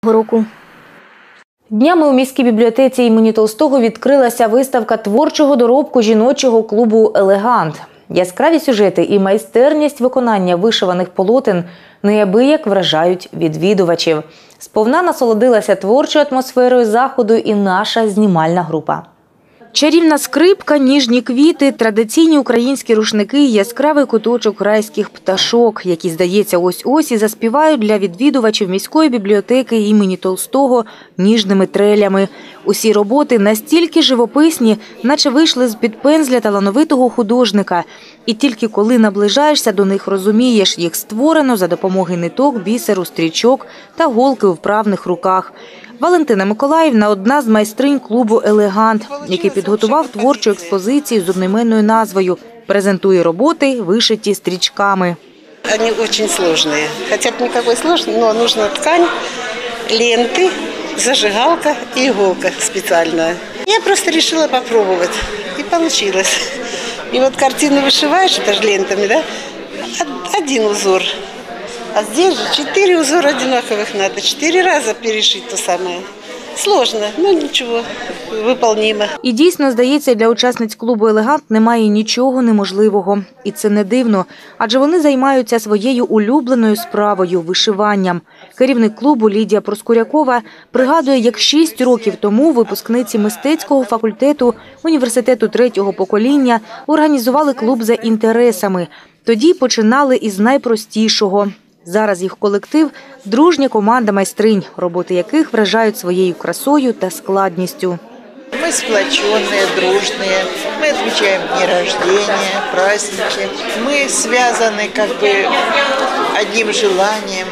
року. Днями у міській бібліотеці імені Толстого відкрилася виставка творчого доробку жіночого клубу «Елегант». Яскраві сюжети і майстерність виконання вишиваних полотен неабияк вражають відвідувачів. Сповна насолодилася творчою атмосферою заходу і наша знімальна група. Чарівна скрипка, ніжні квіти, традиційні українські рушники і яскравий куточок райських пташок, які, здається, ось-ось і заспівають для відвідувачів міської бібліотеки імені Толстого ніжними трелями. Усі роботи настільки живописні, наче вийшли з-під пензля талановитого художника. І тільки коли наближаєшся до них, розумієш, їх створено за допомогою ниток, бісеру, стрічок та голки у вправних руках. Валентина Миколаївна – одна з майстринь клубу «Елегант», який підготував творчу експозицію з одноіменною назвою. Презентує роботи, вишиті стрічками. Вони дуже складні. Хоча ніякої складності, але потрібна ткань, ленти, зажигалка і іголка спеціальна. Я просто вирішила спробувати. І вийшло. І от картину вишиваєш, це ж лентами, да? Один узор. А здесь же 4 узора одинаковых надо, 4 раза перешить то самое. Сложно, но ничего, выполнимо. І дійсно, здається, для учасниць клубу «Елегант» немає нічого неможливого. І це не дивно, адже вони займаються своєю улюбленою справою – вишиванням. Керівник клубу Лідія Проскурякова пригадує, як 6 років тому випускниці мистецького факультету університету 3-го покоління організували клуб за інтересами. Тоді починали із найпростішого. Зараз їх колектив – дружня команда майстринь, роботи яких вражають своєю красою та складністю. Мы сплоченные, дружные, мы отмечаем дни рождения, праздники. Мы связаны как бы одним желанием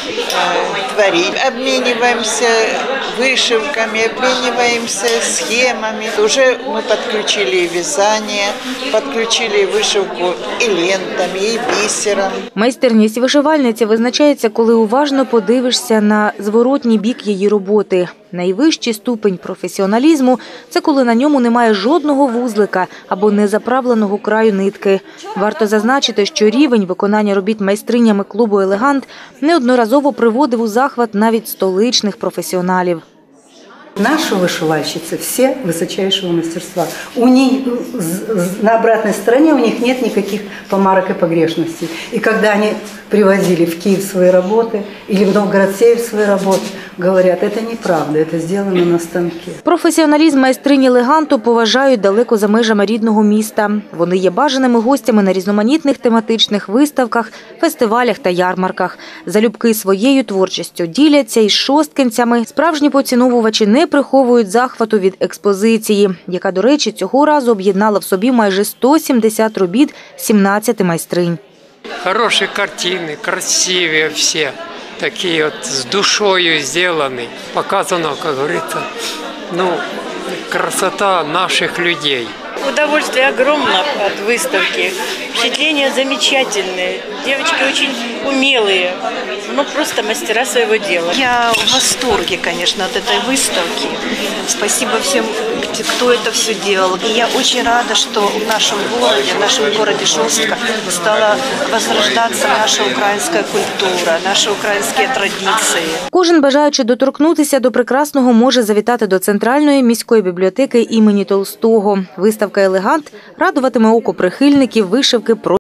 творить. Обмениваемся вышивками, обмениваемся схемами. Уже мы подключили и вязание, подключили вишивку і лентами, і бісером. Майстерність вишивальниці визначається, коли уважно подивишся на зворотній бік її роботи. Найвищий ступень професіоналізму – це коли на ньому немає жодного вузлика або незаправленого краю нитки. Варто зазначити, що рівень виконання робіт майстринями клубу «Елегант» неодноразово приводив у захват навіть столичних професіоналів. Наши вышивальщицы все высочайшего мастерства. У них на обратной стороне у них нет никаких помарок и погрешностей. И когда они привозили в Киев свои работы или в Новгород-Север свои работы, говорят, это неправда, это сделано на станке. Професіоналізм майстрині «Елеганту» поважають далеко за межами рідного міста. Вони є бажаними гостями на різноманітних тематичних виставках, фестивалях та ярмарках. Залюбки своєю творчістю діляться із шосткинцями. Справжні поціновувачі не приховують захвату від експозиції, яка, до речі, цього разу об'єднала в собі майже 170 робіт 17 майстринь. Хороші картини, красиві всі, такі от з душою зроблені. Показано, як говориться, красота наших людей. Удовольствие огромное от выставки. Впечатления замечательные. Девочки очень умелые, просто мастера своего дела. Я в восторге, конечно, от этой выставки. Спасибо всем, кто это все делал. И я очень рада, что в нашем городе Шостка стала возрождаться наша украинская культура, наши украинские традиции. Кожен бажаючи доторкнутися до прекрасного може завітати до Центральної міської бібліотеки імені Толстого. Виставка «Елегант» радуватиме око прихильників вишивки